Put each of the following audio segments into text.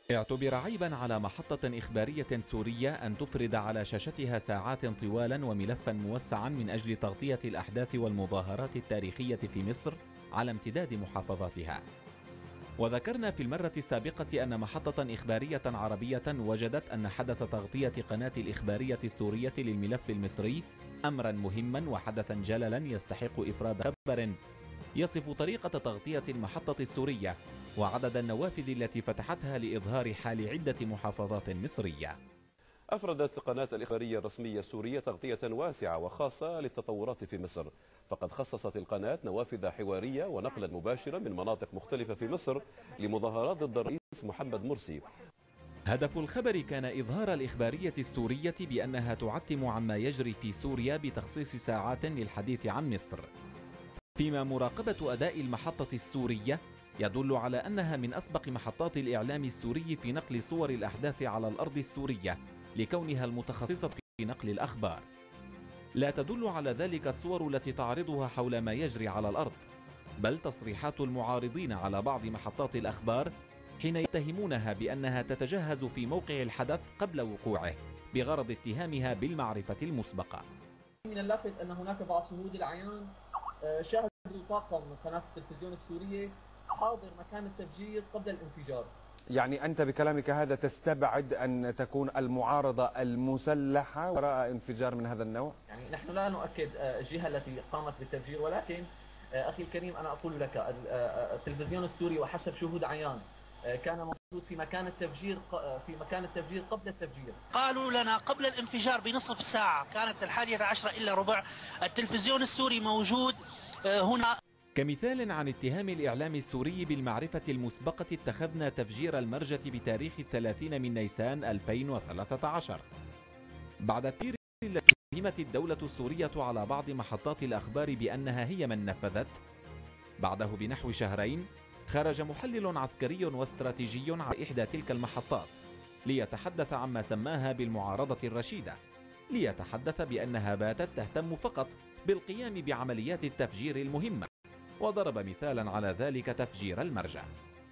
اعتبر عيبا على محطة إخبارية سورية أن تفرد على شاشتها ساعات طوالا وملفا موسعا من أجل تغطية الأحداث والمظاهرات التاريخية في مصر على امتداد محافظاتها. وذكرنا في المرة السابقة أن محطة إخبارية عربية وجدت أن حدث تغطية قناة الإخبارية السورية للملف المصري أمرا مهما وحدثا جللا يستحق إفراد خبر يصف طريقة تغطية المحطة السورية وعدد النوافذ التي فتحتها لإظهار حال عدة محافظات مصرية. أفردت قناة الإخبارية الرسمية السورية تغطية واسعة وخاصة للتطورات في مصر، فقد خصصت القناة نوافذ حوارية ونقلا مباشرا من مناطق مختلفة في مصر لمظاهرات ضد الرئيس محمد مرسي. هدف الخبر كان إظهار الإخبارية السورية بأنها تعتم عما يجري في سوريا بتخصيص ساعات للحديث عن مصر، فيما مراقبة أداء المحطة السورية يدل على أنها من أسبق محطات الإعلام السوري في نقل صور الأحداث على الأرض السورية لكونها المتخصصة في نقل الأخبار. لا تدل على ذلك الصور التي تعرضها حول ما يجري على الأرض، بل تصريحات المعارضين على بعض محطات الأخبار حين يتهمونها بأنها تتجهز في موقع الحدث قبل وقوعه بغرض اتهامها بالمعرفة المسبقة. من اللافت أن هناك بعض شهود العيان شاهدوا طاقم قناة التلفزيون السورية حاضر مكان التفجير قبل الانفجار. يعني أنت بكلامك هذا تستبعد أن تكون المعارضة المسلحة وراء انفجار من هذا النوع؟ يعني نحن لا نؤكد الجهة التي قامت بالتفجير، ولكن أخي الكريم أنا أقول لك التلفزيون السوري وحسب شهود عيان كان موجود في مكان التفجير قبل التفجير. قالوا لنا قبل الانفجار بنصف ساعة، كانت 11:10 إلا ربع، التلفزيون السوري موجود هنا. كمثال عن اتهام الإعلام السوري بالمعرفة المسبقة اتخذنا تفجير المرجة بتاريخ 30 من نيسان 2013 بعد التفجير التي اتهمت الدولة السورية على بعض محطات الأخبار بأنها هي من نفذت. بعده بنحو شهرين خرج محلل عسكري واستراتيجي على إحدى تلك المحطات ليتحدث عما سماها بالمعارضة الرشيدة، ليتحدث بأنها باتت تهتم فقط بالقيام بعمليات التفجير المهمة، وضرب مثالا على ذلك تفجير المرجع.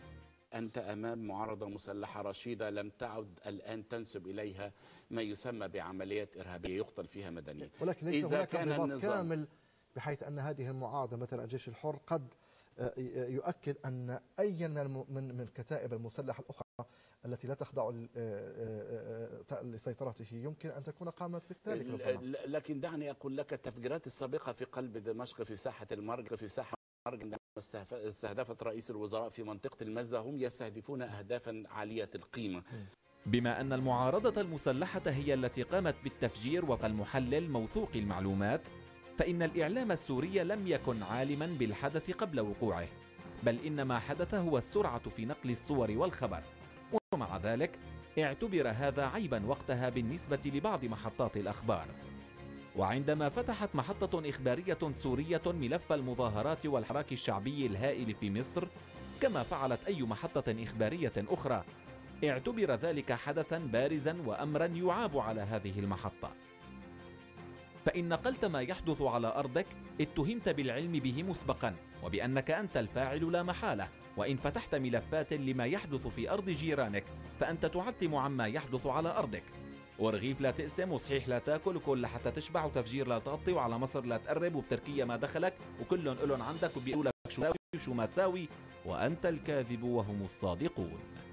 أنت أمام معارضة مسلحة رشيدة لم تعد الآن تنسب إليها ما يسمى بعمليات إرهابية يقتل فيها مدنيين، ولكن ليس هناك انضباط كامل بحيث أن هذه المعارضة مثلا الجيش الحر قد يؤكد أن أي من الكتائب المسلحة الأخرى التي لا تخضع لسيطرته يمكن أن تكون قامت بذلك. لكن دعني أقول لك التفجيرات السابقة في قلب دمشق في ساحة المرج عندما استهدفت رئيس الوزراء في منطقة المزة هم يستهدفون أهدافا عالية القيمة. بما أن المعارضة المسلحة هي التي قامت بالتفجير وفق المحلل موثوق المعلومات، فإن الإعلام السوري لم يكن عالما بالحدث قبل وقوعه، بل إن ما حدث هو السرعة في نقل الصور والخبر، ومع ذلك اعتبر هذا عيبا وقتها بالنسبة لبعض محطات الأخبار. وعندما فتحت محطة إخبارية سورية ملف المظاهرات والحراك الشعبي الهائل في مصر كما فعلت أي محطة إخبارية أخرى، اعتبر ذلك حدثا بارزا وأمرا يعاب على هذه المحطة. فإن نقلت ما يحدث على أرضك اتهمت بالعلم به مسبقا وبأنك أنت الفاعل لا محالة، وإن فتحت ملفات لما يحدث في أرض جيرانك فأنت تعتم عما يحدث على أرضك. ورغيف لا تقسم وصحيح لا تاكل وكل حتى تشبع وتفجير لا تغطي وعلى مصر لا تقرب وبتركيا ما دخلك وكلهم إلهم عندك وبيقولوا لك شو ما تساوي وأنت الكاذب وهم الصادقون.